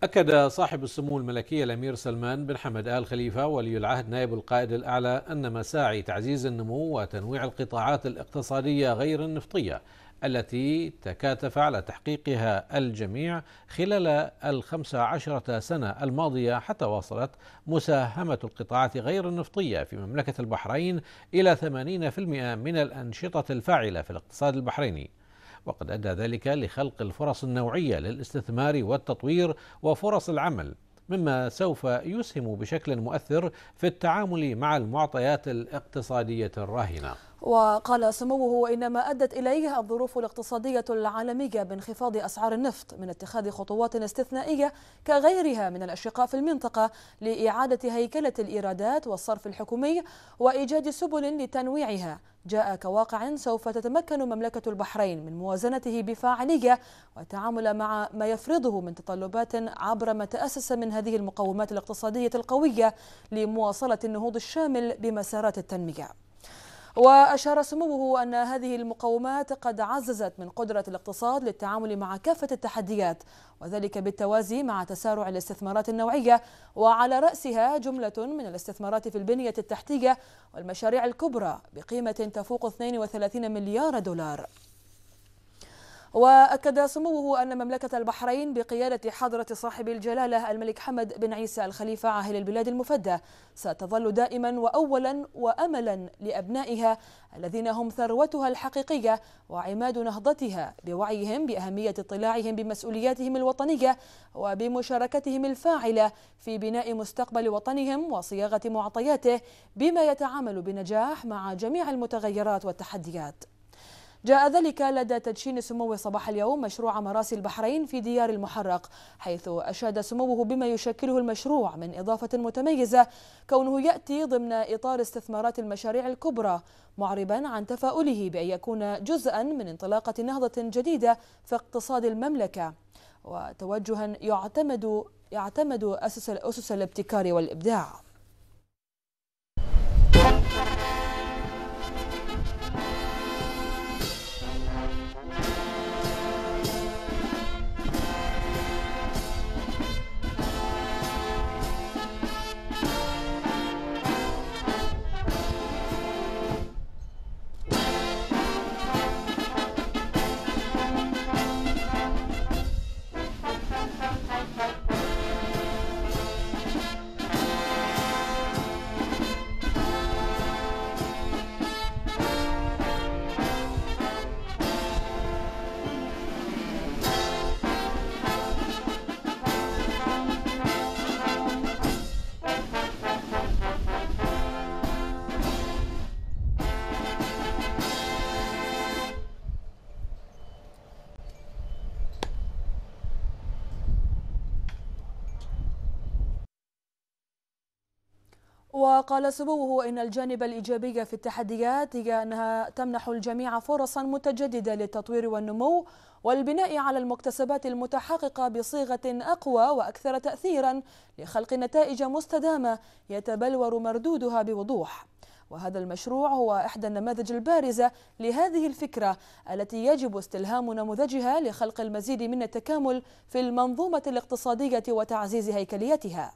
أكد صاحب السمو الملكي الأمير سلمان بن حمد آل خليفة ولي العهد نائب القائد الأعلى أن مساعي تعزيز النمو وتنويع القطاعات الاقتصادية غير النفطية التي تكاتف على تحقيقها الجميع خلال ال15 سنة الماضية، حتى وصلت مساهمة القطاعات غير النفطية في مملكة البحرين إلى 80% من الأنشطة الفاعلة في الاقتصاد البحريني، وقد أدى ذلك لخلق الفرص النوعية للاستثمار والتطوير وفرص العمل، مما سوف يسهم بشكل مؤثر في التعامل مع المعطيات الاقتصادية الراهنة. وقال سموه إن ما أدت إليه الظروف الاقتصادية العالمية بانخفاض أسعار النفط من اتخاذ خطوات استثنائية كغيرها من الأشقاء في المنطقة لإعادة هيكلة الإيرادات والصرف الحكومي وإيجاد سبل لتنويعها، جاء كواقع سوف تتمكن مملكة البحرين من موازنته بفاعلية والتعامل مع ما يفرضه من تطلبات عبر ما تأسس من هذه المقومات الاقتصادية القوية لمواصلة النهوض الشامل بمسارات التنمية. وأشار سموه أن هذه المقومات قد عززت من قدرة الاقتصاد للتعامل مع كافة التحديات، وذلك بالتوازي مع تسارع الاستثمارات النوعية، وعلى رأسها جملة من الاستثمارات في البنية التحتية والمشاريع الكبرى بقيمة تفوق 32 مليار دولار. وأكد سموه أن مملكة البحرين بقيادة حضرة صاحب الجلالة الملك حمد بن عيسى الخليفة عاهل البلاد المفدى ستظل دائما وأولا وأملا لأبنائها الذين هم ثروتها الحقيقية وعماد نهضتها، بوعيهم بأهمية اطلاعهم بمسؤولياتهم الوطنية وبمشاركتهم الفاعلة في بناء مستقبل وطنهم وصياغة معطياته، بما يتعامل بنجاح مع جميع المتغيرات والتحديات. جاء ذلك لدى تدشين سموه صباح اليوم مشروع مراسي البحرين في ديار المحرق، حيث أشاد سموه بما يشكله المشروع من إضافة متميزة كونه يأتي ضمن إطار استثمارات المشاريع الكبرى، معربا عن تفاؤله بأن يكون جزءا من انطلاقة نهضة جديدة في اقتصاد المملكة، وتوجها يعتمد أسس الابتكار والإبداع. وقال سموه إن الجانب الإيجابي في التحديات هي أنها تمنح الجميع فرصا متجددة للتطوير والنمو والبناء على المكتسبات المتحققة بصيغة أقوى وأكثر تأثيرا لخلق نتائج مستدامة يتبلور مردودها بوضوح. وهذا المشروع هو إحدى النماذج البارزة لهذه الفكرة التي يجب استلهام نموذجها لخلق المزيد من التكامل في المنظومة الاقتصادية وتعزيز هيكليتها.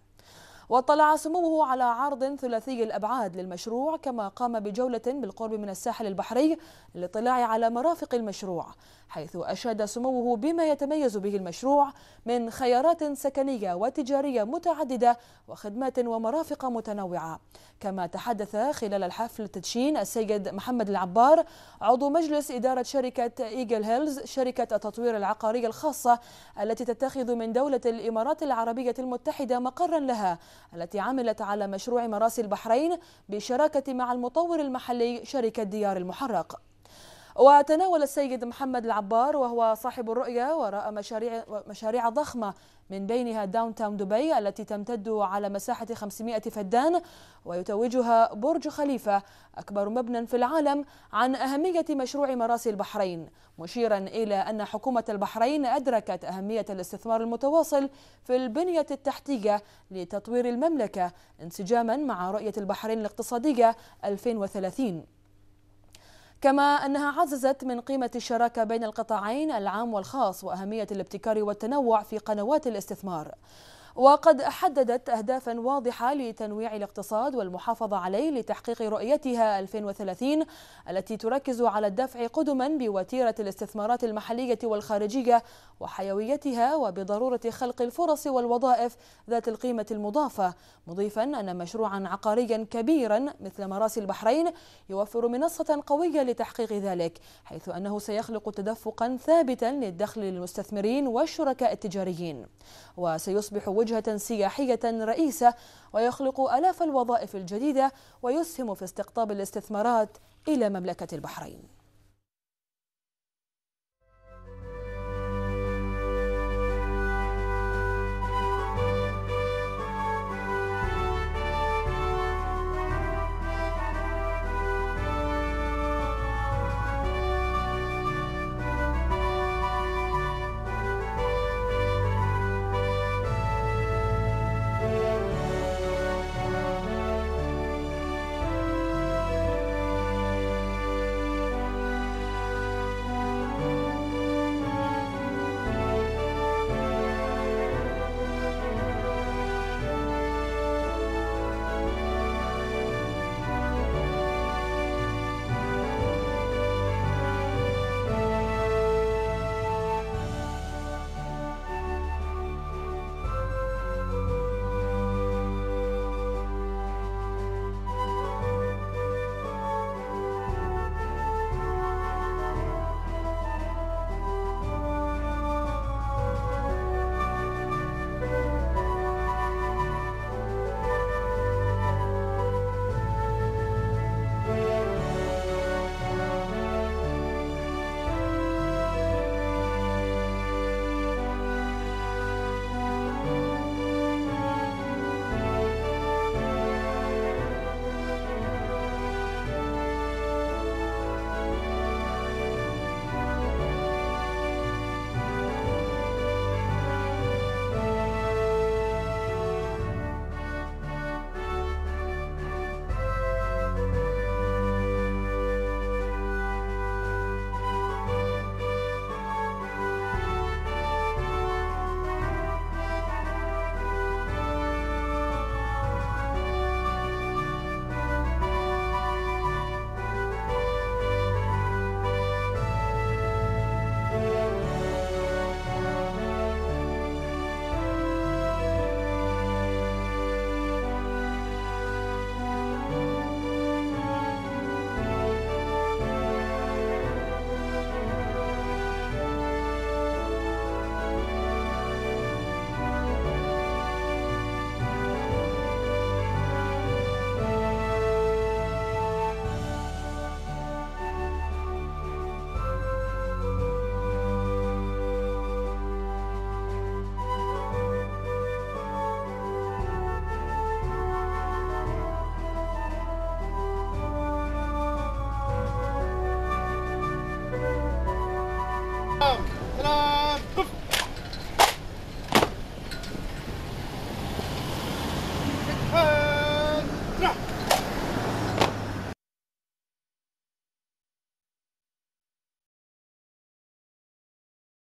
واطلع سموه على عرض ثلاثي الأبعاد للمشروع، كما قام بجولة بالقرب من الساحل البحري للاطلاع على مرافق المشروع، حيث أشاد سموه بما يتميز به المشروع من خيارات سكنية وتجارية متعددة وخدمات ومرافق متنوعة. كما تحدث خلال الحفل تدشين السيد محمد العبار عضو مجلس إدارة شركة إيجل هيلز شركة التطوير العقاري الخاصة التي تتخذ من دولة الإمارات العربية المتحدة مقرا لها، التي عملت على مشروع مراسي البحرين بالشراكة مع المطور المحلي شركة ديار المحرق. وتناول السيد محمد العبار وهو صاحب الرؤية وراء مشاريع ضخمة من بينها داون تاون دبي التي تمتد على مساحة 500 فدان ويتوجها برج خليفة أكبر مبنى في العالم، عن أهمية مشروع مراسي البحرين، مشيرا إلى أن حكومة البحرين أدركت أهمية الاستثمار المتواصل في البنية التحتية لتطوير المملكة انسجاما مع رؤية البحرين الاقتصادية 2030. كما أنها عززت من قيمة الشراكة بين القطاعين العام والخاص وأهمية الابتكار والتنوع في قنوات الاستثمار. وقد حددت أهدافا واضحة لتنويع الاقتصاد والمحافظة عليه لتحقيق رؤيتها 2030 التي تركز على الدفع قدما بوتيرة الاستثمارات المحلية والخارجية وحيويتها وبضرورة خلق الفرص والوظائف ذات القيمة المضافة، مضيفا أن مشروعا عقاريا كبيرا مثل مراسي البحرين يوفر منصة قوية لتحقيق ذلك، حيث أنه سيخلق تدفقا ثابتا للدخل للمستثمرين والشركاء التجاريين، وسيصبح وجهة سياحية رئيسة ويخلق آلاف الوظائف الجديدة ويسهم في استقطاب الاستثمارات إلى مملكة البحرين.